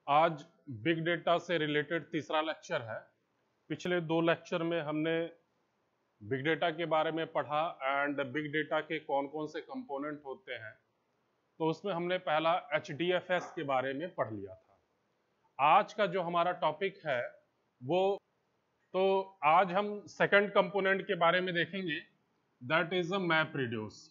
आज big data से related तीसरा लेक्चर है। पिछले दो लेक्चर में हमने बिग डेटा के बारे में पढ़ा एंड बिग डेटा के कौन कौन से कंपोनेंट होते हैं। तो उसमें हमने पहला HDFS के बारे में पढ़ लिया था। आज का जो हमारा टॉपिक है वो तो आज हम सेकंड कंपोनेंट के बारे में देखेंगे, that is a map reduce.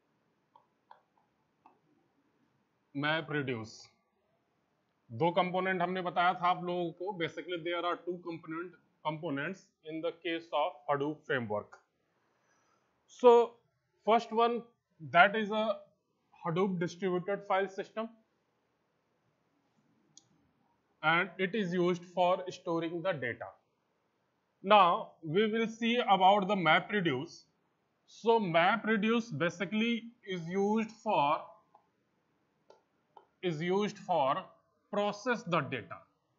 Map reduce दो कंपोनेंट हमने बताया था आप लोगों को। Basically there are two components in the case of Hadoop framework. So first one, that is a Hadoop distributed file system and it is used for storing the data. Now we will see about the MapReduce. So MapReduce basically is used for process the data.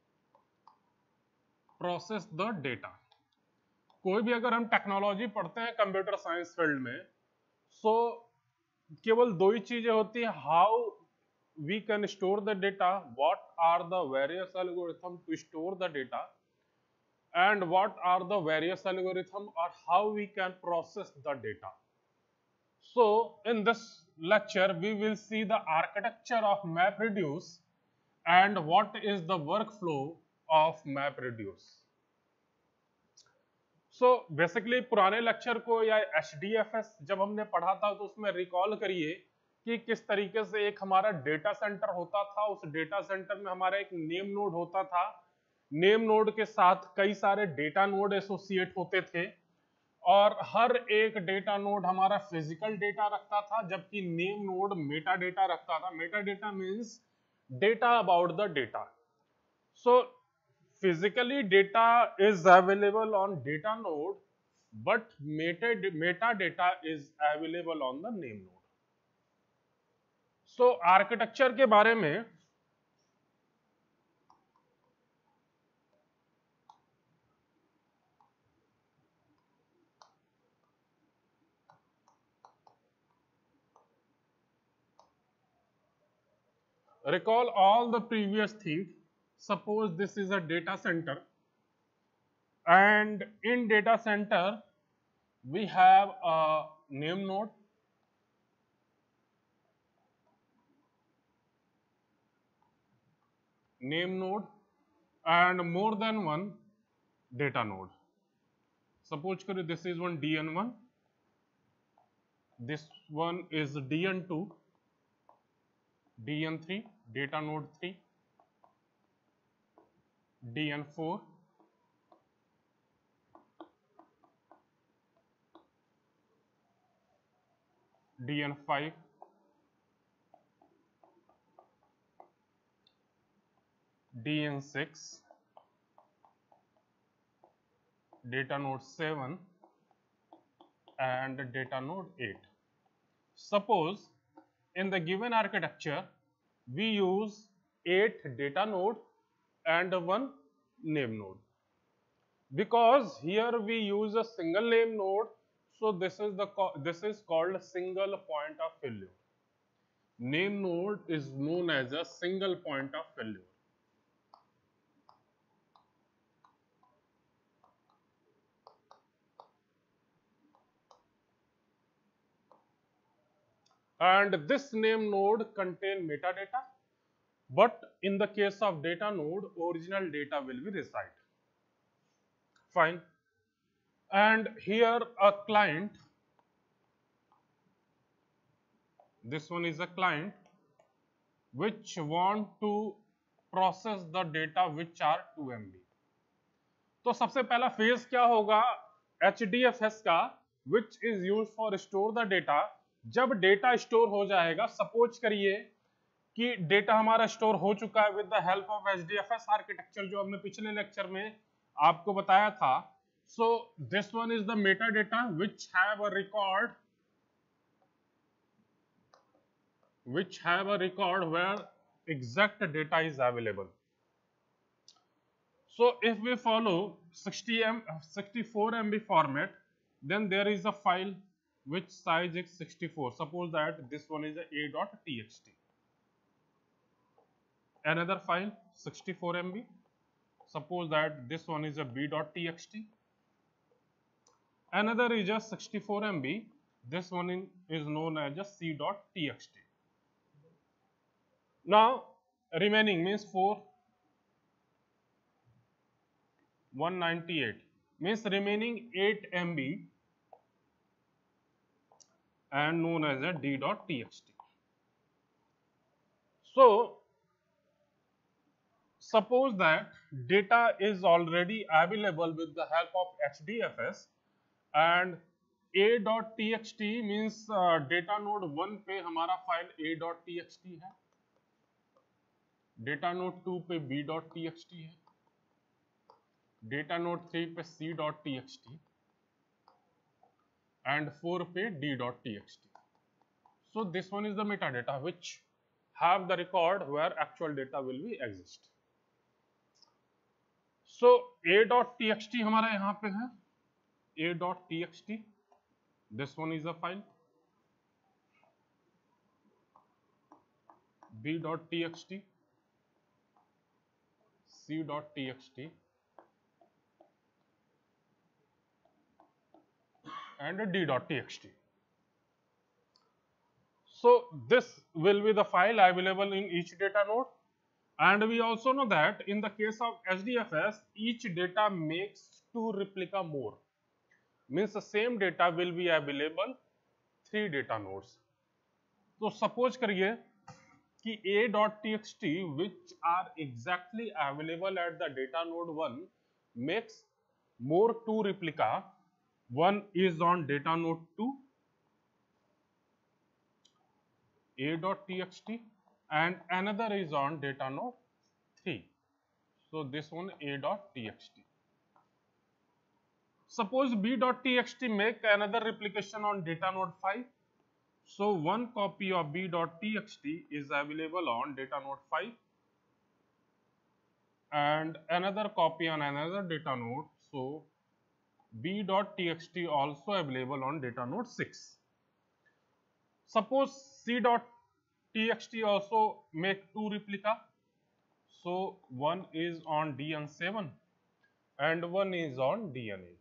कोई भी अगर हम technology पढ़ते हैं computer science field में, सो केवल दो ही चीजें होती है, how we can store the data, what are the various algorithm to store the data, and what are the various algorithm और how we can process the data. So in this lecture we will see the architecture of MapReduce and what is the workflow of MapReduce. So basically पुराने lecture को या HDFS जब हमने पढ़ा था तो उसमें रिकॉल करिए कि किस तरीके से एक हमारा डेटा सेंटर होता था। उस डेटा सेंटर में हमारा एक नेम नोड होता था, नेम नोड के साथ कई सारे डेटा नोड एसोसिएट होते थे और हर एक डेटा नोड हमारा फिजिकल डेटा रखता था, जबकि नेम नोड मेटा डेटा रखता था. Meta data means data about the data. So physically data is available on data node, but metadata is available on the name node. So architecture के बारे में recall all the previous things. Suppose this is a data center and in data center we have a name node, and more than one data node. Suppose this is one DN1, this one is DN2, DN3, data node 3, DN4, DN5, DN6, data node 7 and data node 8. Suppose in the given architecture we use 8 data node and one name node. Because here we use a single name node, so this is called single point of failure. Name node is known as a single point of failure. And this name node contain metadata, but in the case of data node, original data will be reside. Fine. And here a client, this one is a client which want to process the data which are 2 MB. तो सबसे पहला phase क्या होगा HDFS का, which is used for store the data. जब data store हो जाएगा, suppose करिए कि डेटा हमारा स्टोर हो चुका है with the help of HDFS architecture जो हमने पिछले लेक्चर में आपको बताया था. So this one is the meta data which have a record where exact data is available. So if we follow 64 MB format, then there is a file which size is 64. Suppose that this one is a a.txt. another file 64 MB. Suppose that this one is a b.txt. Another is just 64 MB. This one is known as just c.txt. Now remaining means 198 means remaining 8 MB and known as a d.txt. So suppose that data is already available with the help of HDFS and a.txt means data node 1 पे हमारा file a.txt है, data node 2 पे b.txt है, data node 3 पे c.txt and 4 पे d.txt. So this one is the metadata which have the record where actual data will be exist. So a.txt हमारा यहाँ पे है, a.txt, this one is a file, b.txt, c.txt and d.txt. So this will be the file available in each data node, and we also know that in the case of HDFS each data makes 2 replica more, means the same data will be available 3 data nodes. तो suppose करिए कि a.txt which are exactly available at the data node 1 makes more 2 replica. One is on data node 2 a.txt and another is on data node 3. So this one a.txt. Suppose b.txt make another replication on data node 5. So one copy of b.txt is available on data node 5 and another copy on another data node. So b.txt also available on data node 6. Suppose c.txt also make 2 replica. So one is on dn7 and one is on dn8.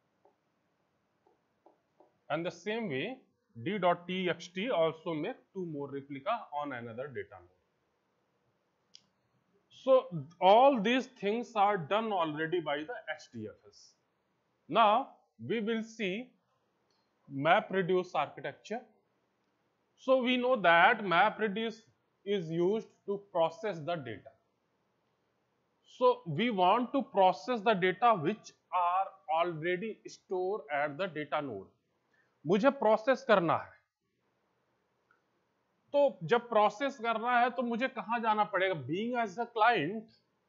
And the same way d.txt also make 2 more replica on another data node. So all these things are done already by the HDFS. Now we will see MapReduce architecture. So we know that MapReduce is used to process the data. So we want to process the data which are already stored at the data node. मुझे process करना है, तो जब process करना है तो मुझे कहां जाना पड़ेगा? Being as a client,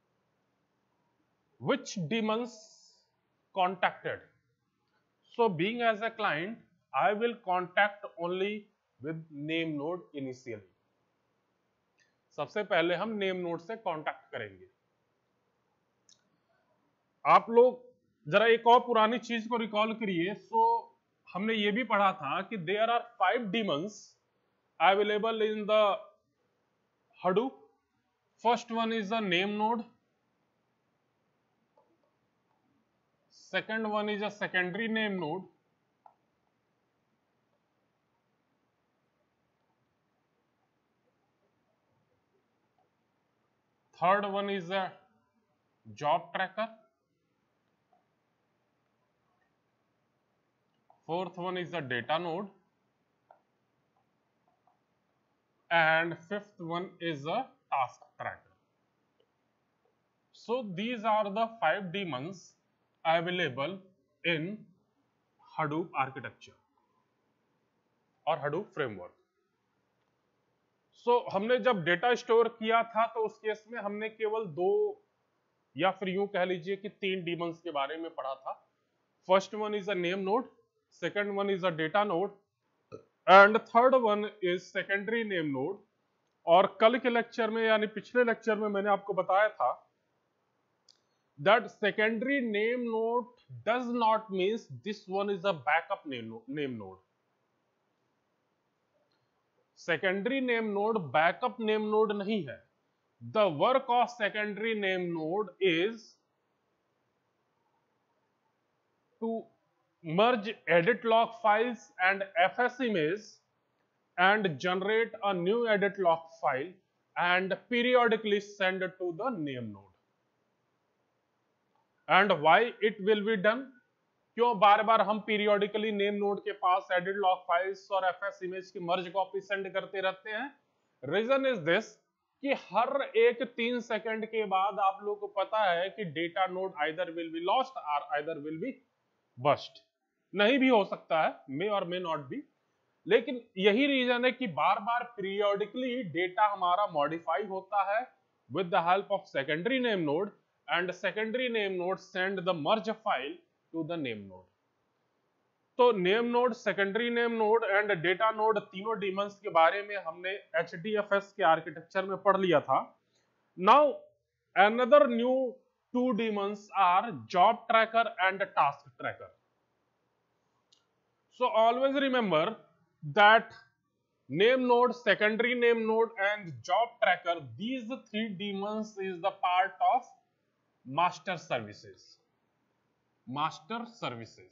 which daemons contacted? So being as a client, I will contact only with name node initially. सबसे पहले हम नेम नोड से कांटेक्ट करेंगे. आप लोग जरा एक और पुरानी चीज को रिकॉल करिए. सो हमने ये भी पढ़ा था कि there are 5 demons available in the Hadoop. First one is the name node. Second one is a secondary name node. Third one is a job tracker. Fourth one is the data node. And fifth one is a task tracker. So these are the 5 daemons available in Hadoop architecture और Hadoop framework. So हमने जब data store किया था तो उस case में हमने केवल 2 या फिर यूं कह लीजिए कि 3 demons के बारे में पढ़ा था. First one is a name node, second one is a data node and third one is secondary name node. और कल के लेक्चर में यानी पिछले लेक्चर में मैंने आपको बताया था that secondary name node does not means this one is a backup name node. Secondary name node backup name node नहीं है. the work of secondary name node is to merge edit log files and fs image and generate a new edit log file and periodically send it to the name node. And why it will be done? क्यों बार बार हम periodically name node के पास edit log files और FS image की merge copy send करते रहते हैं? Reason is this कि हर एक 3 सेकंड के बाद आप लोगों को पता है कि data node either will be lost और आइदर विल बी बस्ट. नहीं भी हो सकता है, मे और मे नॉट बी. लेकिन यही रीजन है कि बार बार पीरियोडिकली डेटा हमारा मॉडिफाई होता है with the help of secondary name node, and secondary name node send the merge file to the name node. तो name node, secondary name node and data node तीनों daemons के बारे में हमने HDFS के आर्किटेक्चर में पढ़ लिया था. Now another new 2 demons are job tracker and task tracker. So always remember that name node, secondary name node and job tracker, these 3 demons is the part of master services. Master services.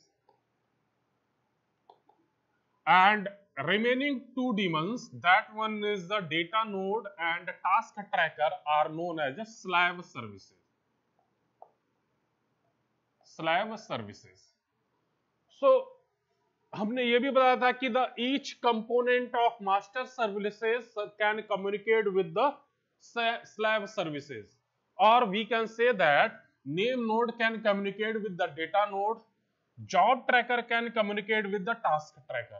And remaining 2 demons, that one is the data node and task tracker, are known as slave services. Slave services. So हमने ये भी बताया था कि the each component of master services can communicate with the slave services, or we can say that name node can communicate with the data node, job tracker can communicate with the task tracker.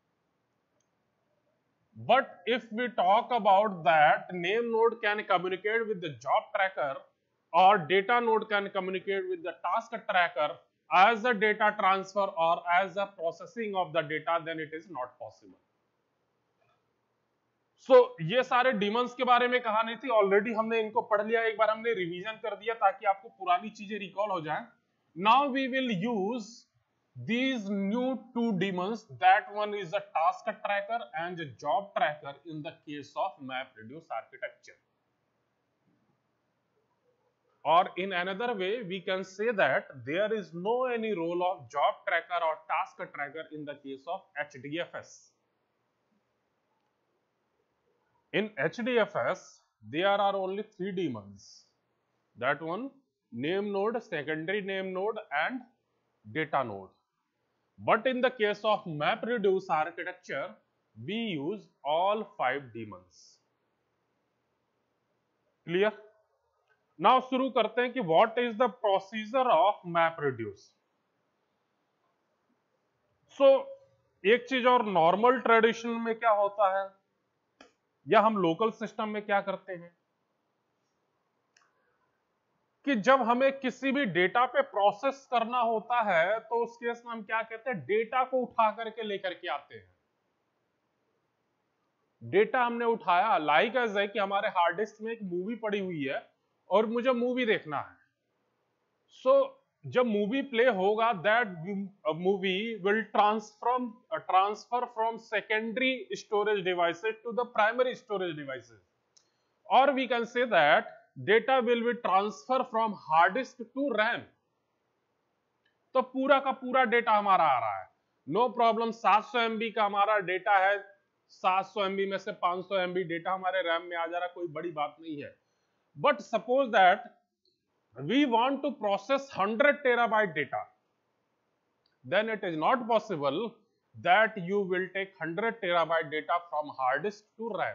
But if we talk about that name node can communicate with the job tracker or data node can communicate with the task tracker as a data transfer or as a processing of the data, then it is not possible. So ये सारे demons के बारे में कहानी थी, already हमने इनको पढ़ लिया, एक बार हमने रिवीजन कर दिया ताकि आपको पुरानी चीजें रिकॉल हो जाएं. Now we will use these new 2 demons, that one is a task tracker and a job tracker in the case of MapReduce architecture. Or in another way, we can say that there is no any role of job tracker or task tracker in the case of HDFS. In HDFS, there are only 3 demons. That one, name node, secondary name node and data node. But in the case of MapReduce architecture, we use all 5 demons. Clear? Now शुरू करते हैं कि what is the procedure of MapReduce. So एक चीज और, normal tradition में क्या होता है या हम लोकल सिस्टम में क्या करते हैं कि जब हमें किसी भी डेटा पे प्रोसेस करना होता है तो उस केस में हम क्या कहते हैं, डेटा को उठा करके लेकर के आते हैं. डेटा हमने उठाया, लाइक एज है कि हमारे हार्ड डिस्क में एक मूवी पड़ी हुई है और मुझे मूवी देखना है. सो जब मूवी प्ले होगा, that movie will transfer from secondary storage devices to the primary storage devices, और we can say that data will be transfer from hard disk to RAM. तो पूरा का पूरा डेटा हमारा आ रहा है, नो प्रॉब्लम. 700 MB का हमारा डेटा है, 700 MB में से 500 MB डेटा हमारे रैम में आ जा रहा है, कोई बड़ी बात नहीं है. But suppose that we want to process 100 terabyte data, then it is not possible that you will take 100 terabyte data from hard disk to RAM.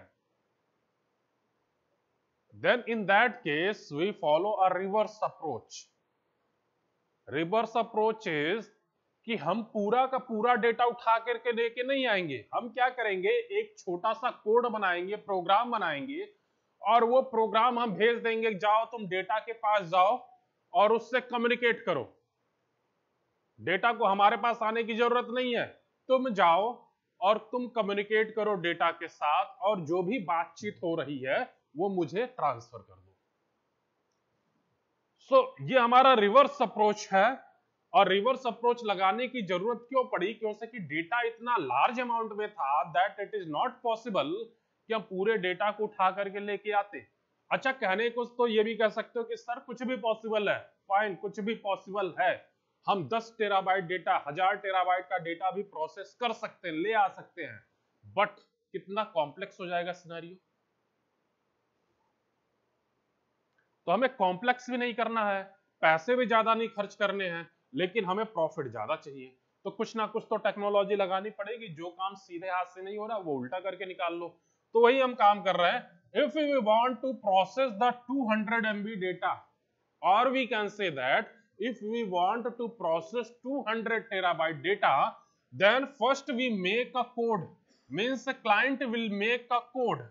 Then in that case we follow a reverse approach. Reverse approach is कि हम पूरा का पूरा data उठा करके लेके नहीं आएंगे. हम क्या करेंगे, एक छोटा सा कोड बनाएंगे, प्रोग्राम बनाएंगे, और वो प्रोग्राम हम भेज देंगे, जाओ तुम डेटा के पास जाओ और उससे कम्युनिकेट करो. डेटा को हमारे पास आने की जरूरत नहीं है, तुम जाओ और तुम कम्युनिकेट करो डेटा के साथ, और जो भी बातचीत हो रही है वो मुझे ट्रांसफर कर दो. सो ये हमारा रिवर्स अप्रोच है. और रिवर्स अप्रोच लगाने की जरूरत क्यों पड़ी, क्योंकि डेटा इतना लार्ज अमाउंट में था that it is not possible कि हम पूरे डेटा को उठा करके लेके आते. अच्छा, कहने को तो ये भी कह सकते हो कि सर कुछ भी पॉसिबल है, फाइन, कुछ भी पॉसिबल है, हम 10 टेराबाइट डेटा, 1000 टेराबाइट का डेटा भी प्रोसेस कर सकते हैं, ले आ सकते हैं, बट कितना कॉम्प्लेक्स हो जाएगा सिनेरियो। तो हमें कॉम्प्लेक्स भी नहीं करना है, पैसे भी ज्यादा नहीं खर्च करने हैं, लेकिन हमें प्रॉफिट ज्यादा चाहिए, तो कुछ ना कुछ तो टेक्नोलॉजी लगानी पड़ेगी, जो काम सीधे हाथ से नहीं हो रहा वो उल्टा करके निकाल लो। तो वही हम काम कर रहे हैं। If we want to process the 200 MB data, or we can say that if we want to process 200 terabyte data, then first we make a code, means the client will make a code.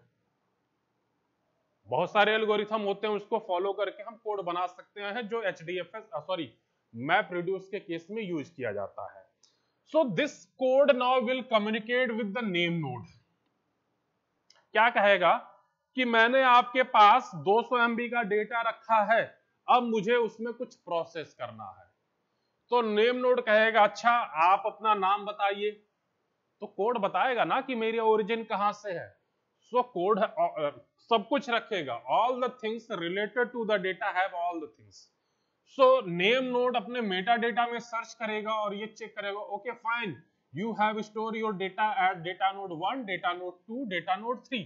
बहुत सारे algorithm होते हैं, उसको follow करके हम code बना सकते हैं, जो HDFS मैप रिड्यूस के केस में यूज किया जाता है। So this code now will communicate with the name node. क्या कहेगा कि मैंने आपके पास 200 MB का डेटा रखा है, अब मुझे उसमें कुछ प्रोसेस करना है। तो नेम नोड कहेगा अच्छा आप अपना नाम बताइए, तो कोड बताएगा ना कि मेरी ओरिजिन कहां से है। सो कोड सब कुछ रखेगा, all the things related to the data have all the things. So name node अपने मेटा डेटा में सर्च करेगा और ये चेक करेगा, okay fine, you have store your data at data node 1, data node 2, data node 3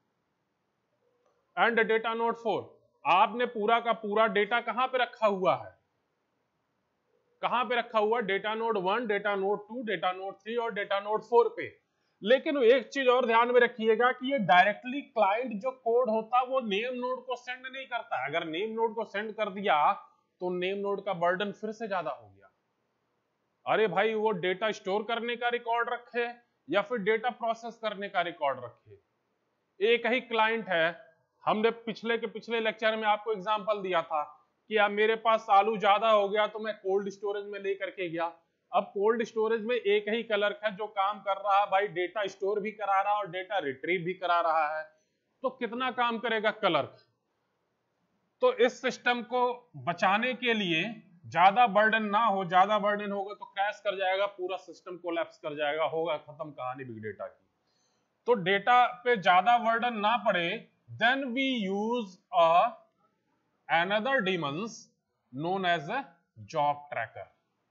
and data node 4। आपने पूरा का पूरा डेटा कहां पे रखा हुआ है, कहां पे रखा हुआ, data node 1, data node 2, data node 3 और डेटा नोड 4 पे। लेकिन एक चीज और ध्यान में रखिएगा कि ये डायरेक्टली क्लाइंट जो कोड होता है वो नेम नोड को सेंड नहीं करता। अगर नेम नोड को सेंड कर दिया तो नेम नोड का बर्डन फिर से ज्यादा हो गया। अरे भाई, वो डेटा स्टोर करने का रिकॉर्ड रखे या फिर डेटा प्रोसेस करने का रिकॉर्ड रखे, एक ही क्लाइंट है। हमने पिछले लेक्चर में आपको एग्जांपल दिया था कि अब मेरे पास आलू ज्यादा हो गया तो मैं कोल्ड स्टोरेज में लेकर के गया। अब कोल्ड स्टोरेज में एक ही क्लर्क है जो काम कर रहा है भाई, डेटा स्टोर भी करा रहा है और डेटा रिट्रीव भी करा रहा है, तो कितना काम करेगा क्लर्क। तो इस सिस्टम को बचाने के लिए ज्यादा बर्डन ना हो, ज्यादा बर्डन होगा तो क्रैश कर जाएगा, पूरा सिस्टम कोलैप्स कर जाएगा, होगा खत्म कहानी बिग डेटा की। तो डेटा पे ज्यादा बर्डन ना पड़े, then we use another daemons known as a job tracker,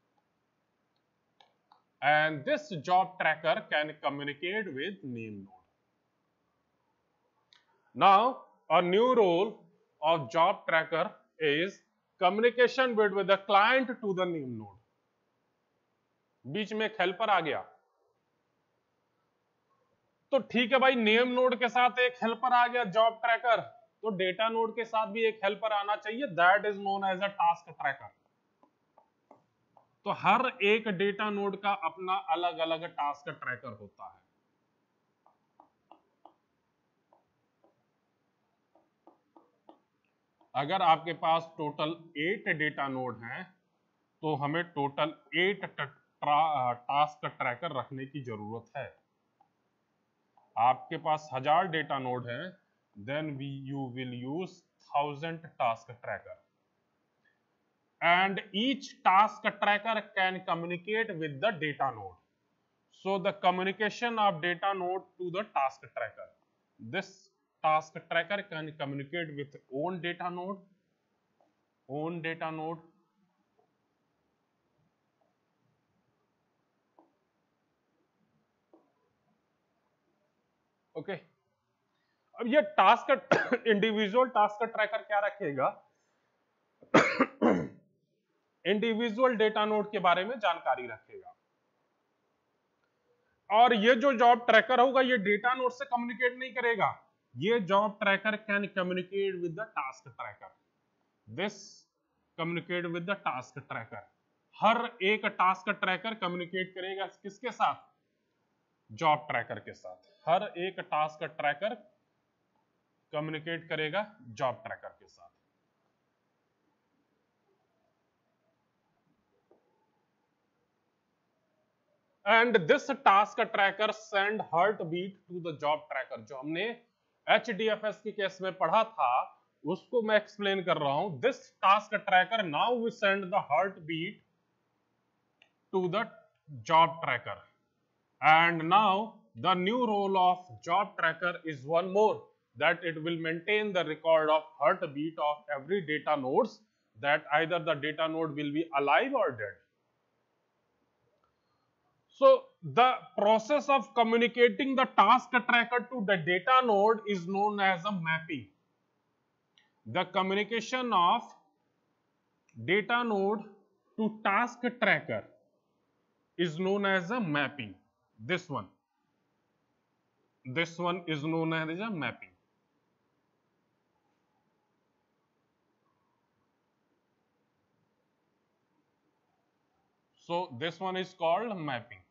and this job tracker can communicate with name node. Now a new role of job tracker is communication with the client to the name node. बीच में एक helper आ गया, तो ठीक है भाई, name node के साथ एक हेल्पर आ गया जॉब ट्रैकर, तो डेटा नोड के साथ भी एक हेल्पर आना चाहिए, that is known as a task tracker. तो हर एक डेटा नोड का अपना अलग अलग टास्क ट्रैकर होता है। अगर आपके पास टोटल 8 डेटा नोड हैं तो हमें टोटल 8 टास्क ट्रैकर रखने की जरूरत है। आपके पास 1000 डेटा नोड हैं, then you will use 1000 task tracker, and each task tracker can communicate with the data node. So the communication of data node to the task tracker, this task tracker can communicate with own data node, okay. अब ये task individual task tracker क्या रखेगा, individual data node के बारे में जानकारी रखेगा, और ये जो जॉब ट्रैकर होगा ये डेटा नोड से कम्युनिकेट नहीं करेगा, ये job tracker can communicate with the task tracker, this communicate with the task tracker. हर एक टास्क ट्रैकर कम्युनिकेट करेगा किसके साथ, जॉब ट्रैकर के साथ। हर एक टास्क ट्रैकर कम्युनिकेट करेगा जॉब ट्रैकर के साथ। And this task tracker send heart beat to the job tracker. जो हमने HDFS के केस में पढ़ा था उसको मैं एक्सप्लेन कर रहा हूं। This task tracker now we send the heart beat to the job tracker, and now the new role of job tracker is one more, that it will maintain the record of heartbeat of every data nodes, that either the data node will be alive or dead. So the process of communicating the task tracker to the data node is known as a mapping. The communication of data node to task tracker is known as a mapping. This one is known as a mapping. So this one is called mapping.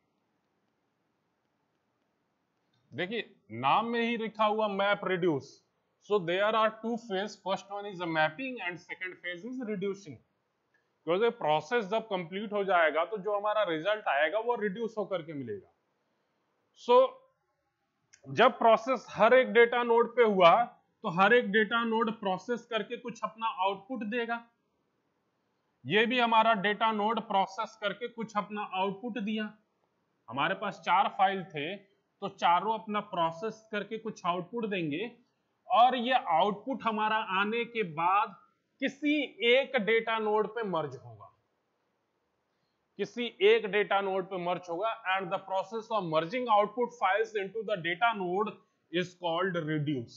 देखिए नाम में ही लिखा हुआ map reduce. So there are two phase. First one is a mapping and second phase is reducing. क्योंकि process जब complete हो जाएगा तो जो हमारा रिजल्ट आएगा वो रिड्यूस होकर के मिलेगा. सो जब प्रोसेस हर एक डेटा नोड पे हुआ तो हर एक डेटा नोड प्रोसेस करके कुछ अपना आउटपुट देगा. ये भी हमारा डेटा नोड प्रोसेस करके कुछ अपना आउटपुट दिया. हमारे पास 4 फाइल थे तो चारों अपना प्रोसेस करके कुछ आउटपुट देंगे और ये आउटपुट हमारा आने के बाद किसी एक डेटा नोड पे मर्ज होगा. किसी एक डेटा नोड पे मर्ज होगा and the process of merging output files into the data node is called reduce.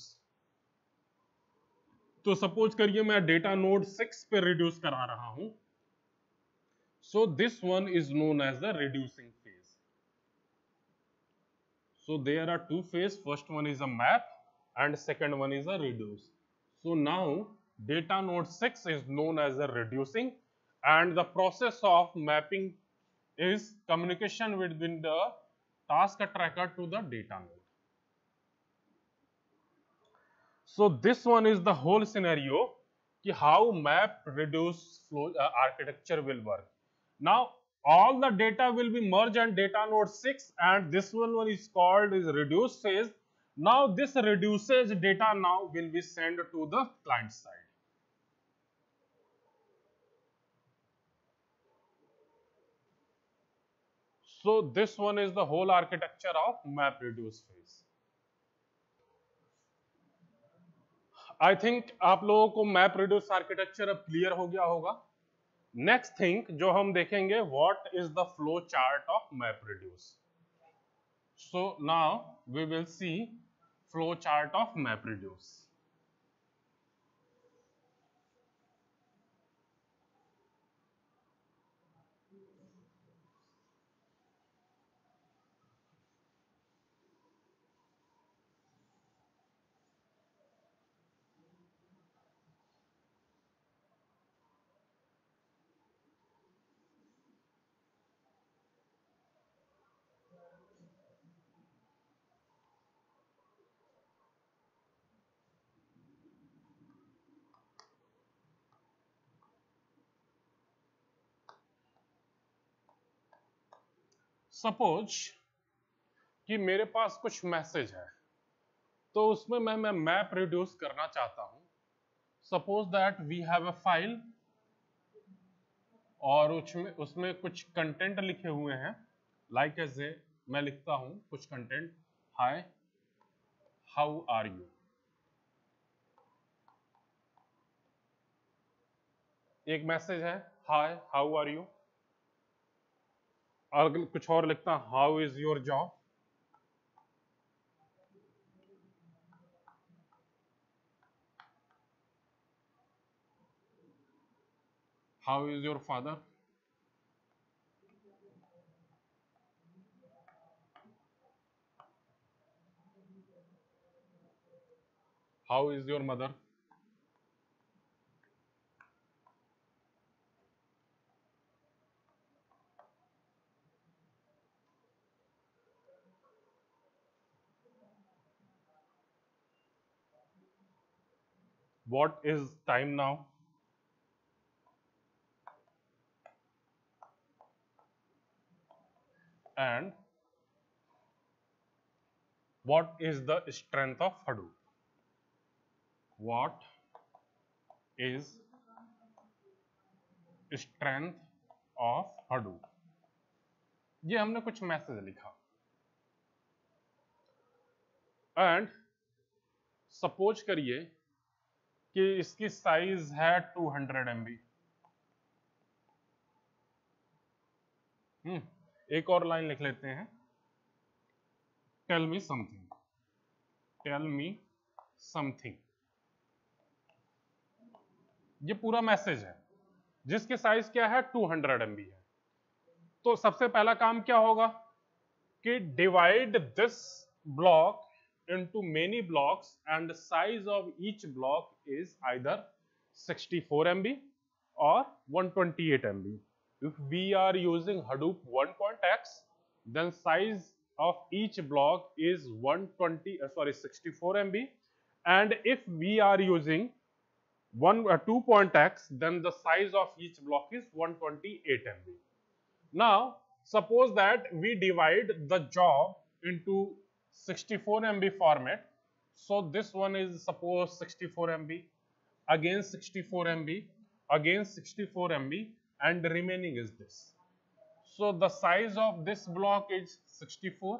तो सपोज करिए मैं डेटा नोड 6 पे रिड्यूस करा रहा हूं. So this one is known as the reducing phase. So there are two phases. First one is a map and second one is a reduce. So now data node 6 is known as a reducing and the process of mapping is communication within the task tracker to the data node. So this one is the whole scenario ki how map reduce flow architecture will work. Now all the data will be merged on data node 6 and this one is called is reduce phase. Now this reduces data now will be sent to the client side. So this one is the whole architecture of map reduce phase. I think आप लोगों को map reduce architecture अब clear हो गया होगा. Next thing जो हम देखेंगे what is the flow chart of map reduce. So now we will see flow chart of map reduce. Suppose कि मेरे पास कुछ मैसेज है तो उसमें मैं मैप रिड्यूस करना चाहता हूं. Suppose that we have a file और उसमें कुछ कंटेंट लिखे हुए हैं. लाइक एज ए मैं लिखता हूं कुछ content. Hi how are you. एक मैसेज है हाय हाउ आर यू. और कुछ और लिखता हूं how is your job. How is your father. How is your mother. What is time now? And what is the strength of Hadoop? What is strength of Hadoop? ये हमने कुछ message लिखा. And suppose करिए कि इसकी size है 200 MB। एक और लाइन लिख लेते हैं, tell me something, tell me something. ये पूरा मैसेज है जिसके साइज क्या है 200 MB है। तो सबसे पहला काम क्या होगा कि divide this block into many blocks and the size of each block is either 64 MB or 128 MB. If we are using Hadoop 1.x, then size of each block is 64 MB, and if we are using 2.x, then the size of each block is 128 MB. Now, suppose that we divide the job into 64 MB format. So this one is suppose 64 MB, again 64 MB, again 64 MB, and the remaining is this. So the size of this block is 64.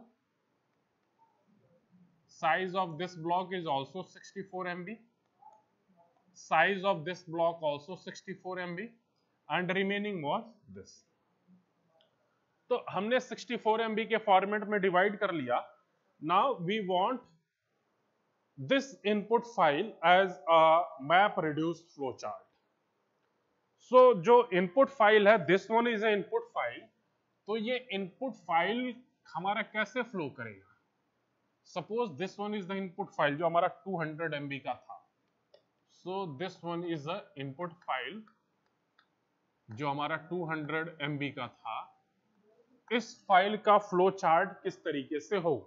Size of this block is also 64 MB. Size of this block also 64 MB, and remaining was this. तो हमने 64 MB के format में divide कर लिया. Now we want this input file as a map reduced flowchart. So जो input file है, this one is an input file. तो ये input file हमारा कैसे flow करेगा? Suppose this one is the input file जो हमारा 200 MB का था. So this one is the input file जो हमारा 200 MB का था. इस फाइल का फ्लो चार्ट किस तरीके से होगा?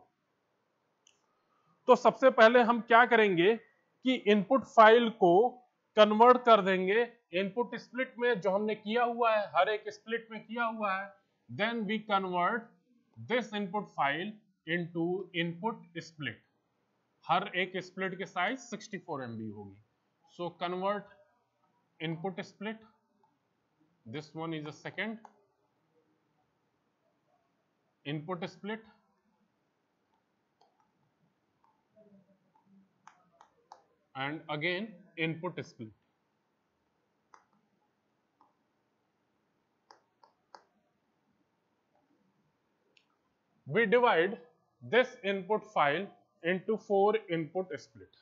तो सबसे पहले हम क्या करेंगे कि इनपुट फाइल को कन्वर्ट कर देंगे इनपुट स्प्लिट में, जो हमने किया हुआ है, हर एक स्प्लिट में किया हुआ है. Then we convert this input file into input split. हर एक स्प्लिट के साइज 64 MB होगी. So convert input split. This one is a second input split, and again input split. We divide this input file into 4 input split.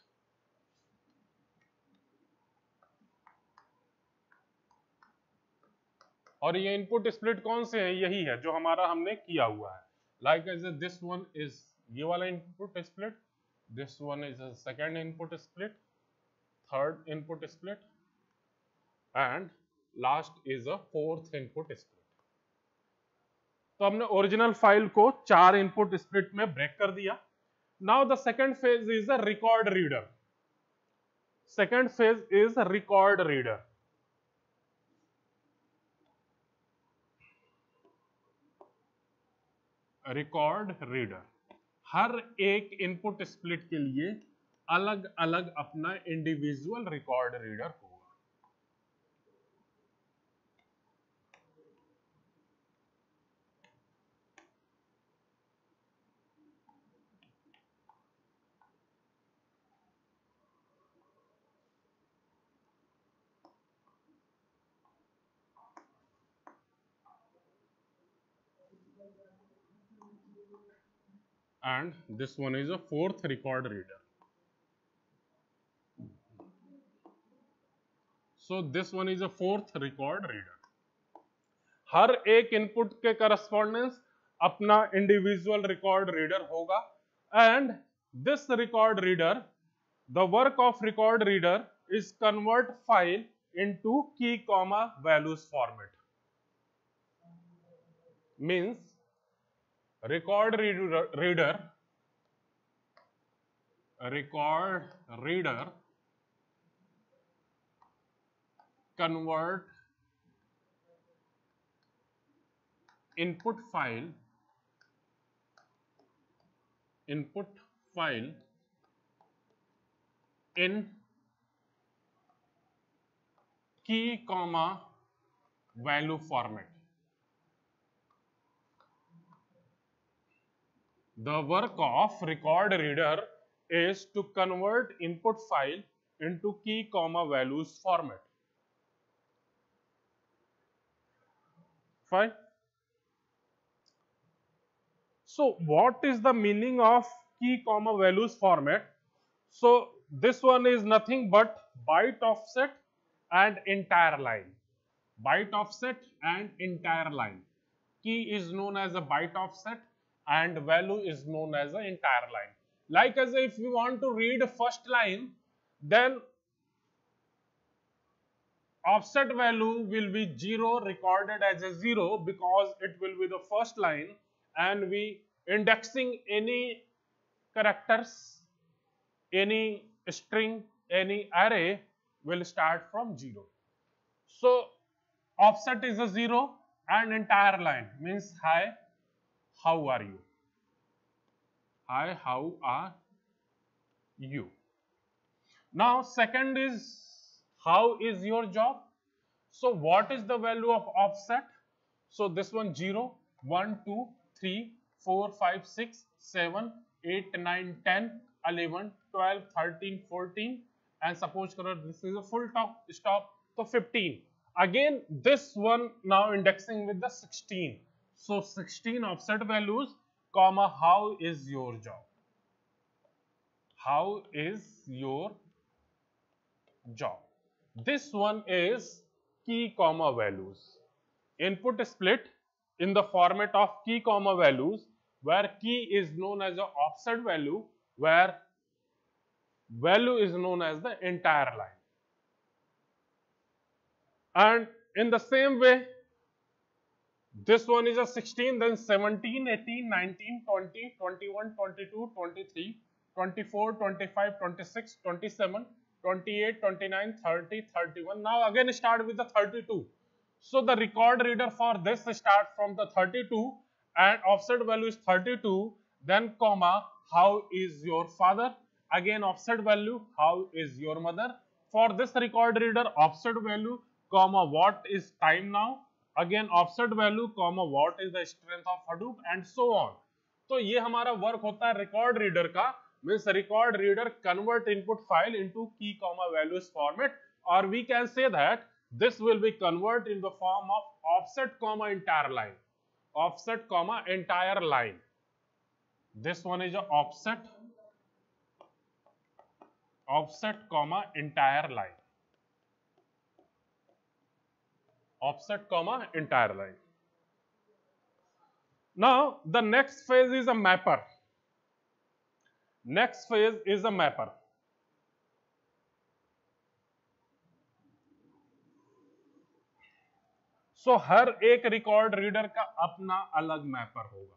और ये input split कौन से है? यही है जो हमारा हमने किया हुआ है. Like as this one is ये वाला input split, this one is second input split, third input split, and last is a fourth input split. तो हमने ओरिजिनल फाइल को 4 इनपुट स्प्लिट में ब्रेक कर दिया. Now the second phase is a record reader. Second phase is a record reader. Record reader हर एक input split के लिए अलग अलग अपना इंडिविजुअल रिकॉर्ड रीडर होगा. And this one is a fourth record reader. So this one is a fourth record reader. हर एक इनपुट के करस्पॉन्डेंस अपना इंडिविजुअल रिकॉर्ड रीडर होगा. And this record reader, the work of record reader is convert file into key comma values format. Means record reader convert input file in key comma value format. The work of record reader is to convert input file into key comma values format. Fine. So what is the meaning of key comma values format? So this one is nothing but byte offset and entire line. Byte offset and entire line. Key is known as a byte offset and value is known as an entire line. Like as if we want to read first line, then offset value will be 0, recorded as a 0 because it will be the first line, and we indexing any characters, any string, any array will start from 0. So offset is a 0 and entire line means hi, how are you? Hi, how are you? Now second is how is your job? So what is the value of offset? So this one 0, 1, 2, 3, 4, 5, 6, 7, 8, 9, 10, 11, 12, 13, 14, and suppose this is a full stop, so 15. Again this one now indexing with the 16. So 16 offset values, comma, how is your job? How is your job? This one is key comma values. Input split in the format of key comma values, where key is known as the offset value, where value is known as the entire line. And in the same way, this one is a 16, then 17, 18, 19, 20, 21, 22, 23, 24, 25, 26, 27, 28, 29, 30, 31. Now again start with the 32. So the record reader for this start from the 32 and offset value is 32, then comma, how is your father? Again offset value, how is your mother? For this record reader, offset value, comma, what is time now? Again offset value, comma, what is the strength of Hadoop, and so on. तो ये हमारा work होता है record reader का. Means record reader convert input file into key comma values format, or we can say that this will be convert in the form of offset comma entire line. Offset comma entire line. This one is a offset comma entire line. Offset comma entire line. Now the next phase is a mapper. Next phase is a mapper. So हर एक record reader का अपना अलग mapper होगा.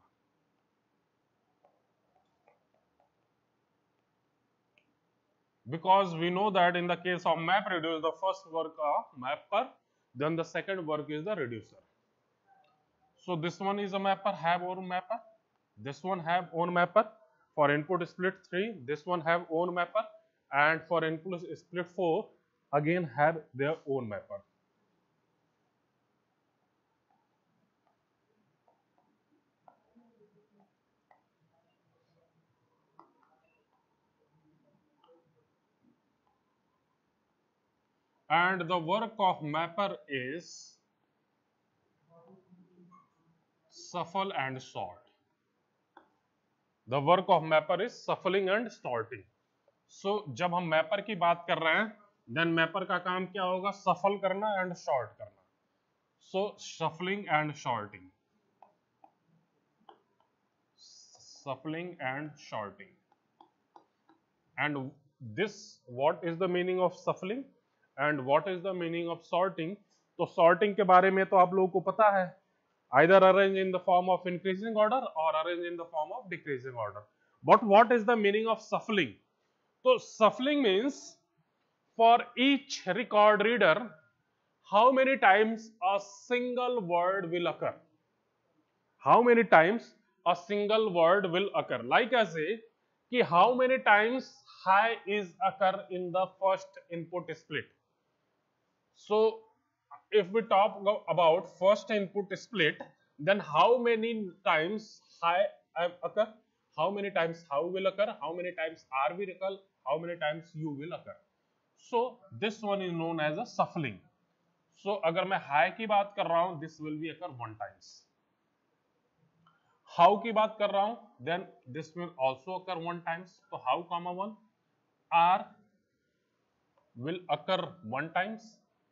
Because we know that in the case of map reduce, the first work of mapper, then the second work is the reducer. So this one is a mapper, have own mapper. This one have own mapper. For input split 3, this one have own mapper, and for input split 4 again have their own mapper. And the work of mapper is shuffle and sort. The work of mapper is shuffling and sorting. So जब हम mapper की बात कर रहे हैं, then mapper का काम क्या होगा? सफल करना एंड सॉर्ट करना. So shuffling and sorting. Shuffling and sorting. And this, what is the meaning of shuffling and what is the meaning of sorting? तो sorting के बारे में तो आप लोगों को पता है, either arrange in the form of increasing order or arrange in the form of decreasing order. But what is the meaning of shuffling? So shuffling means for each record reader, how many times a single word will occur. How many times a single word will occur. Like I say, कि how many times hi is occur in the first input split. So if we talk about first input split, then how many times hi occur? how many times how will occur, how many times r will occur, how many times u will occur. So this one is known as a shuffling. So अगर मैं high की बात कर रहा हूं, this will be occur 1 times. How की बात कर रहा हूं, then this will also occur 1 times. तो how comma 1, r will occur 1 times,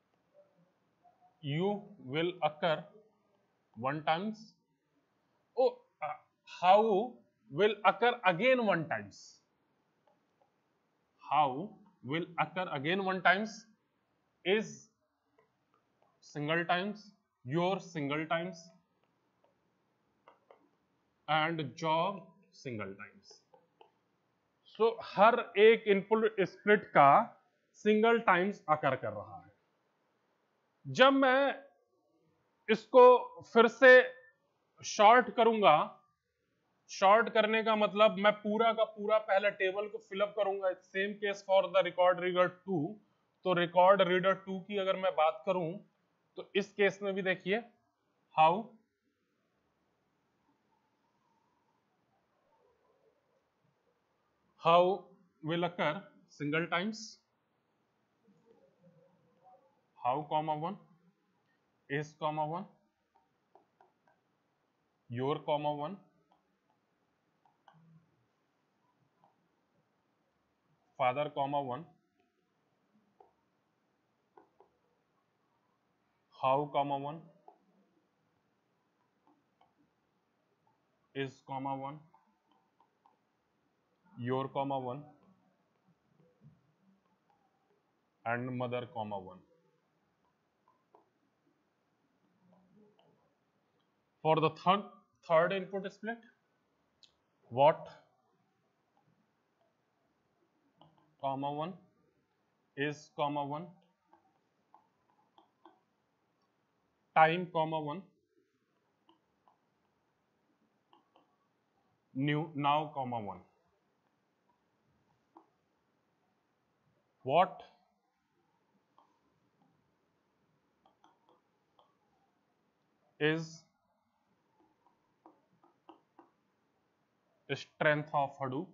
u will occur 1 times. Oh, how will occur again 1 times. How will occur again 1 times is single times, your single times, and job single times. So हर एक input स्प्लिट का single times occur कर रहा है. जब मैं इसको फिर से शॉर्ट करूंगा, शॉर्ट करने का मतलब मैं पूरा का पूरा पहले टेबल को फिलअप करूंगा. Same case for the record reader 2. तो रिकॉर्ड रीडर 2 की अगर मैं बात करूं तो इस केस में भी देखिए how will occur single times, how comma 1, is comma 1, your comma 1, father comma 1, how comma 1, is comma 1, your comma 1, and mother comma 1. For the third input split, what comma 1, is comma 1, time comma 1, now comma 1. What is strength of Hadoop?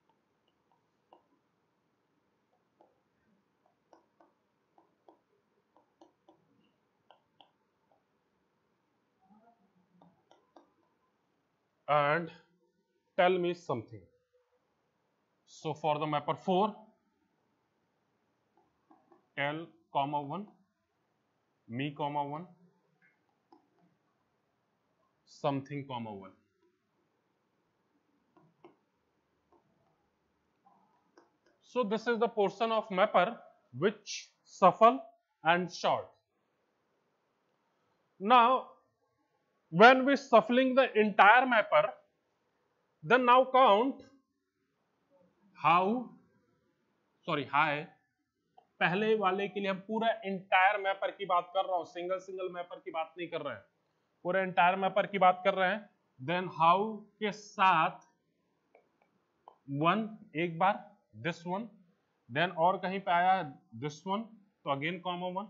And tell me something. So for the mapper 4, tell comma 1, me comma 1, something comma 1. So this is the portion of mapper which shuffle and sort. Now when we shuffling the entire mapper, then now count high. पहले वाले के लिए हम पूरा entire mapper की बात कर रहा हूं, सिंगल मैपर की बात नहीं कर रहे हैं, पूरे एंटायर मैपर की बात कर रहे हैं. देन हाउ के साथ 1 एक बार, दिस वन, देन और कहीं पे आया दिस वन, तो अगेन कॉमा 1,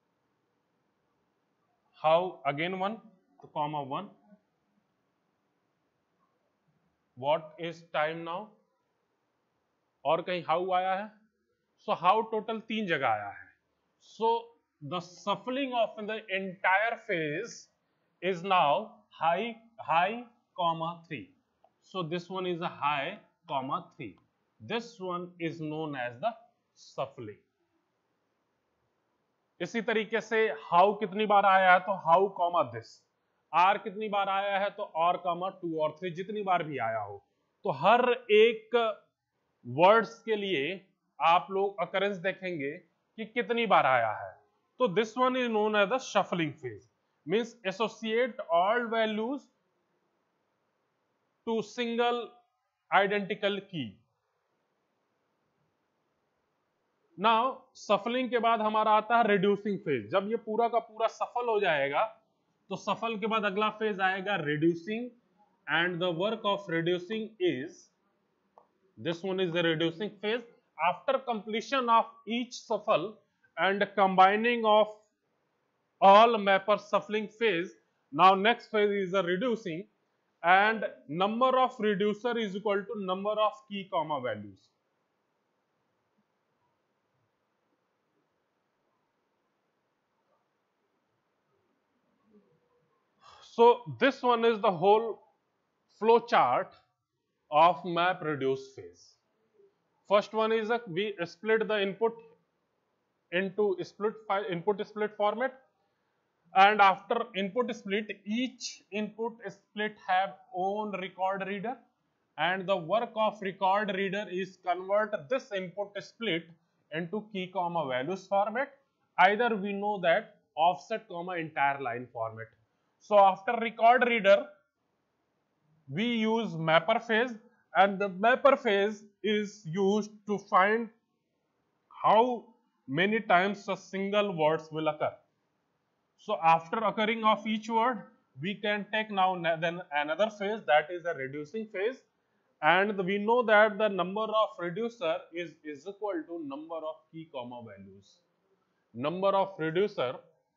हाउ अगेन 1, तो comma 1. What is time now, और कहीं हाउ आया है. सो हाउ टोटल 3 जगह आया है. So the shuffling of the entire phase is now hi comma 3. So this one is a hi comma 3. This one is known as the shuffling. इसी तरीके से हाउ कितनी बार आया है, तो हाउ कॉमा दिस. आर कितनी बार आया है, तो आर कॉमा 2 और 3, जितनी बार भी आया हो. तो हर एक वर्ड्स के लिए आप लोग अकरेंस देखेंगे कि कितनी बार आया है. तो this one is known as the shuffling phase. Means associate all values to single identical key. Now shuffling के बाद हमारा आता है रिड्यूसिंग फेज. जब ये पूरा का पूरा सफल हो जाएगा तो सफल के बाद अगला फेज आएगा reducing. And the work of reducing is, this one is the reducing phase. After completion of each shuffle and combining of all mapper shuffling phase, now next phase is the reducing. and number of reducer is equal to number of key comma values. So this one is the whole flow chart of map reduce phase. First one is we split the input into input split format, and after input split, each input split have own record reader, and the work of record reader is convert this input split into key comma values format. Either we know that offset comma entire line format. So after record reader, we use mapper phase, and the mapper phase is used to find how many times a single words will occur. So after occurring of each word, we can take now then another phase, that is a reducing phase, and we know that the number of reducer is equal to number of key comma values. Number of reducer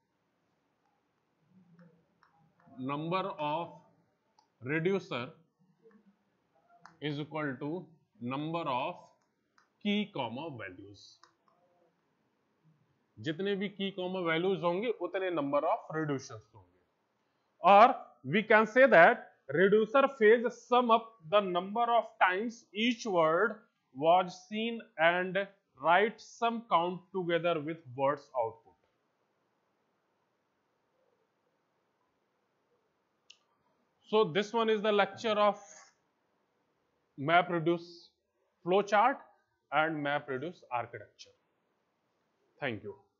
is equal to number of key comma values. जितने भी की comma values होंगे उतने number of reducers होंगे. और we can say that reducer phase sum up the number of times each word was seen and write some count together with words output. So this one is the lecture of MapReduce flowchart and MapReduce architecture. Thank you.